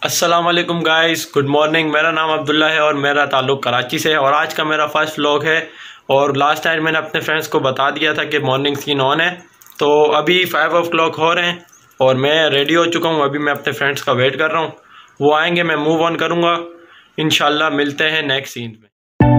अस्सलाम वालेकुम guys, good morning. मेरा नाम अब्दुल्ला है और मेरा ताल्लुक़ कराची से है और आज का मेरा फर्स्ट व्लॉग है। और लास्ट टाइम मैंने अपने फ्रेंड्स को बता दिया था कि मॉर्निंग सीन ऑन है, तो अभी 5 o'clock हो रहे हैं और मैं रेडी हो चुका हूँ। अभी मैं अपने फ्रेंड्स का वेट कर रहा हूँ, वो आएंगे, मैं मूव ऑन करूँगा। इंशाल्लाह मिलते हैं नेक्स्ट सीन में।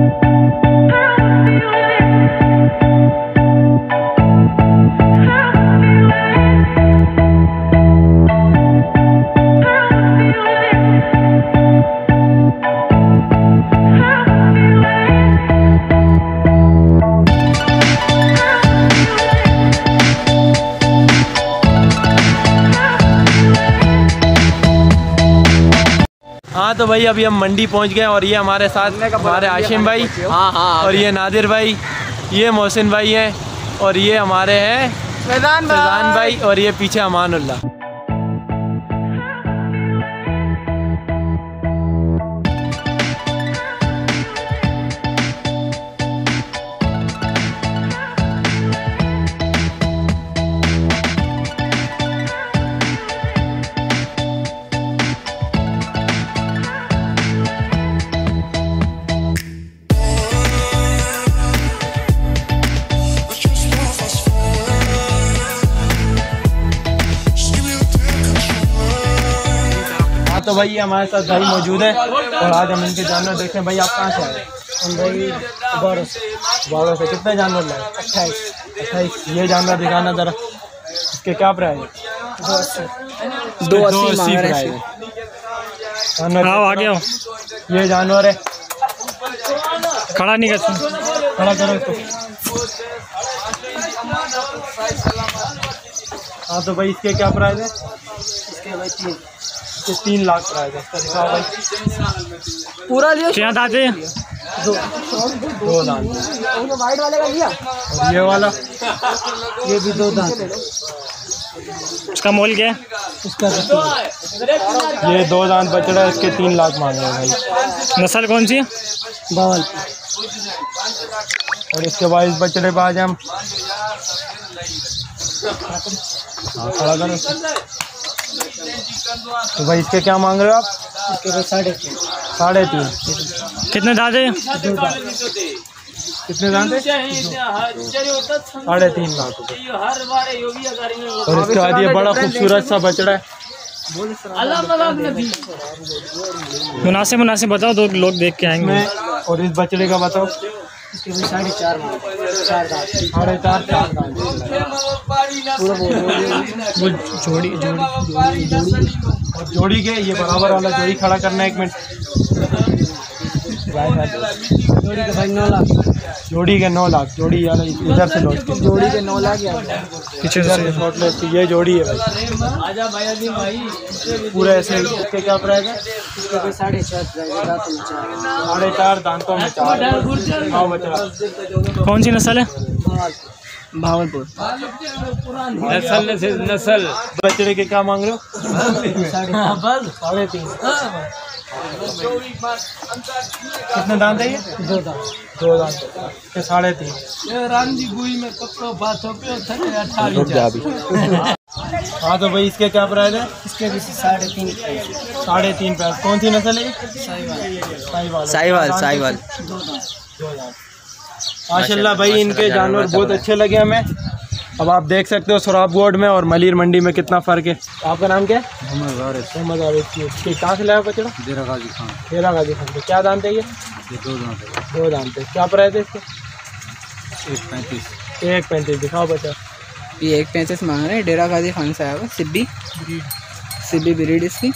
हाँ तो भाई अभी हम मंडी पहुंच गए और ये हमारे साथ हमारे आशिम भाई, हाँ, और ये नादिर भाई, ये मोहसिन भाई हैं और ये हमारे हैं फैजान भाई और ये पीछे अमानुल्लाह। तो भाई ये हमारे साथ भाई मौजूद है और आज हम इनके जानवर देखें। भाई आप कहाँ से आए? हम भाई 12 से। कितने जानवर लाए? 28। ये जानवर दिखाना जरा, इसके क्या प्राइस है? 280 प्राइस है। आ गया ये जानवर है, खड़ा नहीं कर सकते, खड़ा करो इसको। हाँ तो भाई इसके क्या प्राइस है? इसके भाई 3 लाख प्राइस है इसका। दिखाओ भाई पूरा लिया क्या दाते? 2 दांत। वाइट वाले का लिया और ये वाला, ये भी 2 दांत है। उसका मोल क्या है? उसका ये 2 दांत बछड़ा है, इसके 3 लाख मांग रहे हैं भाई। नस्ल कौन सी है? बावल। और इसके बाद इस बछड़े पे आज हम खड़ा करो। तो भाई इसके क्या मांग रहे हो आप? इसके भाई 3.5। कितने दांत है? 2 दांत। कितने दांत है? 3.5 लाख रुपए। और इसके बाद ये बड़ा खूबसूरत सा बछड़ा है। मुनासिब बताओ, 2 लोग देख के आएंगे। और इस बछड़े का बताओ। इसके भाई 4.5 दांत। 4.5 दांत। वो जोड़ी और जोड़ी के ये बराबर वाला जोड़ी खड़ा करना है 1 मिनट। जोड़ी के भाई 9 लाख। जोड़ी के 9 लाख। जोड़ी यार इधर से लौट के, जोड़ी के 9 लाख या पीछे इधर से शॉर्ट लौट के, ये जोड़ी है भाई पूरे ऐसे। इसके क्या प्राइस है? इसके भाई 4.5 दांतों में 4। हाँ बच्चा कौन सी नस्ल है? भावलपुर। नस्ल बछड़े के क्या मांग रहे हो? 3.5। कितने दांत है ये? 2 दांत। 2 दांत के 3.5। हाँ तो भाई इसके क्या प्राइस है? इसके भी 3.5। 3.5 प्राइस। कौन सी नस्ल है? साहिवाल। 2 दांत। माशाल्लाह भाई इनके जानवर बहुत अच्छे लगे हमें। अब आप देख सकते हो सोराबगोड में और मलिर मंडी में कितना फ़र्क है। आपका नाम क्या है? मोहम्मद आरिफ। कहाँ से लाया बछड़ा? डेरा गाजी खान। डेरा गाजी खान। क्या दांत है ये? 2 दांत है। 2 दांत है। क्या प्राइस है इसके? 1.35। 1.35। दिखाओ बच्चा। ये 1.35 मांग रहे हैं। डेरा गाजी खान से आया हुआ। सिब्बी ब्रीड इसकी।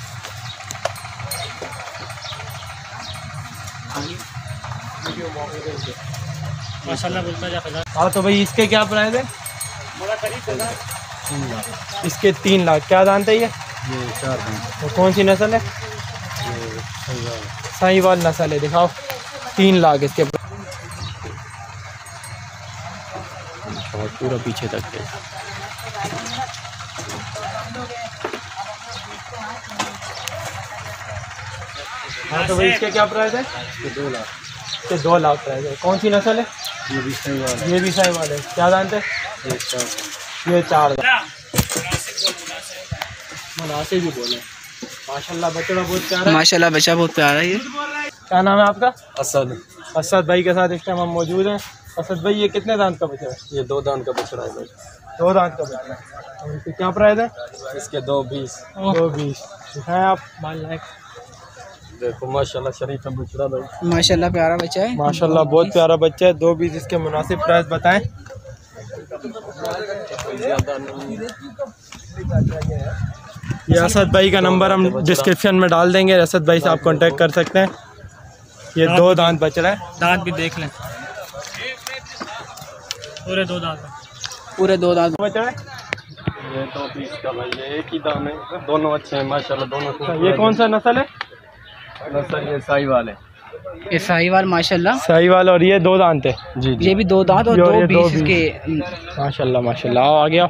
माशाल्लाह बोलता जा। हाँ तो भाई इसके क्या प्राइस है? इसके 3 लाख। क्या दांत है ये? 4 दांत। और कौन सी नस्ल है? साहिवाल नस्ल है। दिखाओ। 3 लाख इसके। पूरा पीछे तक है। हाँ तो भाई इसके क्या प्राइस है? 2 लाख। इसके 2 लाख प्राइस है। कौन सी नस्ल है? ये भी साहिवाल है। क्या दांत है? ये 4 दांत। मुनासिब भी बोले। माशाल्लाह बच्चा बहुत प्यारा है। माशाल्लाह बच्चा बहुत प्यारा है ये। क्या नाम है आपका? असद। असद भाई के साथ इस टाइम हम मौजूद हैं। असद भाई ये कितने दांत का बच्चा है? ये 2 दांत का बछड़ा है भाई। 2 दांत का बच्चा है। और इसके क्या प्राइस है? इसके 2.20। 2.20 दिखाएं आप। देखो माशाल्लाह शरीफ है बछड़ा भाई। माशाल्लाह प्यारा बच्चा है। माशाल्लाह बहुत प्यारा बच्चा है। 2.20 इसके मुनासिब प्राइस बताएं। ये असद भाई का नंबर हम डिस्क्रिप्शन में डाल देंगे। असद भाई से आप कांटेक्ट कर सकते हैं। ये 2 दांत बछड़ा है। दांत भी देख लें, पूरे 2 दांत। पूरे 2 दांत बछड़ा है। ये 2.20 का भाई। ये एक ही दाम है, दोनों अच्छे हैं माशाल्लाह दोनों। ये कौन सा नस्ल है? नस्ल ये साहिवाल है। ये साहिवाल माशाल्लाह। साहिवाल। और ये 2 दांत है। जी ये भी 2 दांत और ये 2.20 2.20 इसके। माशाल्लाह माशाल्लाह। आओ आ गया।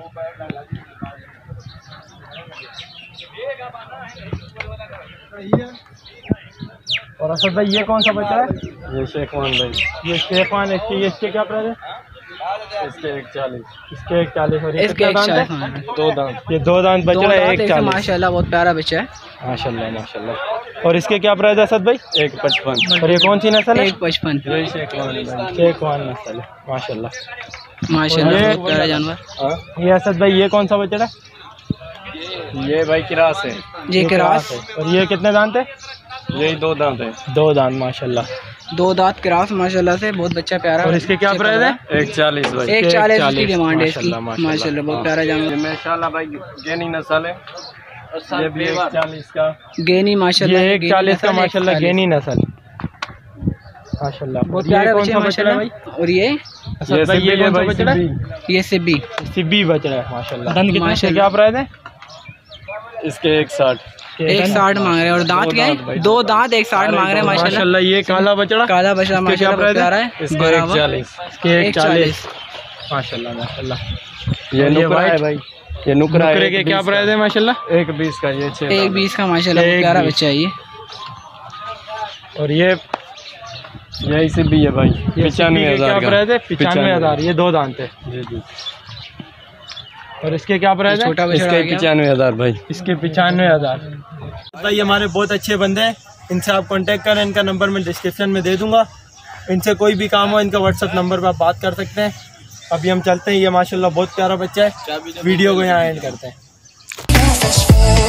और असद भाई ये कौन सा बच्चा है? ये शेखवान भाई। ये शेखवान है। इसके क्या प्राइस है? इसके 1.40। इसके 1.40। और ये इसके कितना दांत है? 2 दांत। ये 2 दांत बच्चा है। 1.40 माशाल्लाह बहुत प्यारा बच्चा है। माशाल्लाह माशाल्लाह। और इसके क्या प्राइस है असद भाई? 1.55। और ये कौन सी नस्ल है? 1.55। यही शेखवान है भाई। शेखवान नस्ल है माशाल्लाह। माशाल्लाह ये- बहुत प्यारा जानवर। हाँ? ये असद भाई ये कौन सा बच्चा है? ये भाई किरास है। ये क्रास। है। और ये कितने दांत है? यही 2 दांत है। 2 दांत माशाल्लाह। 2 दांत क्रास माशाल्लाह से बहुत बच्चा प्यारा। और इसके क्या प्राइस है? 1.40 भाई। 1.40 की डिमांड है इसकी। माशाल्लाह, माशाल्लाह। माशाल्लाह बहुत प्यारा ये जानवर। माशाल्लाह भाई गेनी नस्ल है। ये भी 1.40 का। गेनी माशाल्लाह। ये 1.40 का गेनी माशाल्लाह 140। गेनी नस्ल माशाल्लाह। बहुत ये प्यारे कौन बच्चे सा बछड़ा माशाल्लाह। है भाई? और ये असद भाई ये कौन सा बछड़ा है? ये सिब्बी। सिब्बी बछड़ा है माशाल्लाह। दंत कितना? इसके क्या प्राइस है? इसके 1.60। 1.60 मांग रहे हैं। और दांत क्या है? 2 दांत 1.60 मांग रहे हैं माशाल्लाह। माशाल्लाह। ये काला बछड़ा काला बछड़ा इसके क्या माशाल्लाह बहुत प्राइस है? प्यारा है। इसके बराबर। 1.40। इसके 1.40 1.40 माशाल्लाह माशाल्लाह। ये और ये नुकरा है वाइट? भाई। ये नुकरा है। नुकरे के क्या प्राइस है माशाल्लाह? 1.20 का। ये 6 दांत। 1.20 का माशाल्लाह बहुत प्यारा 1.20 बच्चा है ये। और ये यही से भी है भाई। ये 95,000 क्या का। प्राइस है? 95,000। ये 2 दांत है। जी जी। और इसके क्या प्राइस है? छोटा बछड़ा इसके आ गया। 95,000 भाई। इसके 95,000। भाई हमारे बहुत अच्छे बंदे हैं। इनसे आप कांटेक्ट करें। इनका नंबर मैं डिस्क्रिप्शन में दे दूंगा। इनसे कोई भी काम हो इनका व्हाट्सएप नंबर पर आप बात कर सकते हैं। अभी हम चलते हैं। ये माशाल्लाह बहुत प्यारा बच्चा है। वीडियो को यहाँ एंड करते हैं।